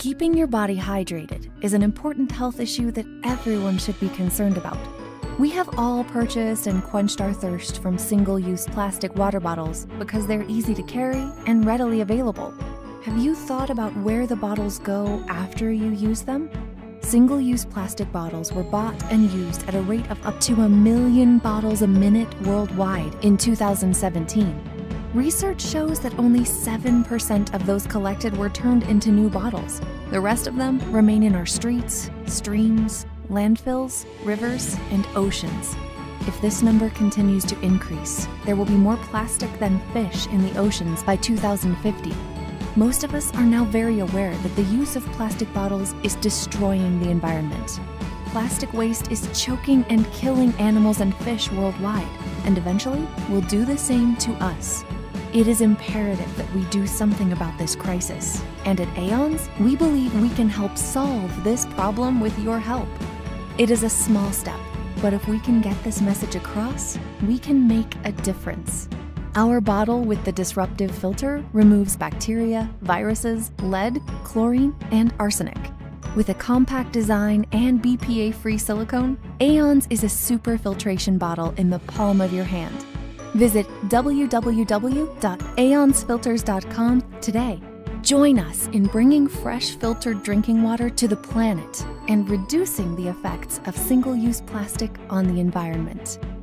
Keeping your body hydrated is an important health issue that everyone should be concerned about. We have all purchased and quenched our thirst from single-use plastic water bottles because they're easy to carry and readily available. Have you thought about where the bottles go after you use them? Single-use plastic bottles were bought and used at a rate of up to 1 million bottles a minute worldwide in 2017. Research shows that only 7% of those collected were turned into new bottles. The rest of them remain in our streets, streams, landfills, rivers, and oceans. If this number continues to increase, there will be more plastic than fish in the oceans by 2050. Most of us are now very aware that the use of plastic bottles is destroying the environment. Plastic waste is choking and killing animals and fish worldwide, and eventually will do the same to us. It is imperative that we do something about this crisis, and at Aeons, we believe we can help solve this problem with your help. It is a small step, but if we can get this message across, we can make a difference. Our bottle with the disruptive filter removes bacteria, viruses, lead, chlorine, and arsenic. With a compact design and BPA-free silicone, Aeons is a super filtration bottle in the palm of your hand. Visit www.aeonsfilters.com today. Join us in bringing fresh filtered drinking water to the planet and reducing the effects of single-use plastic on the environment.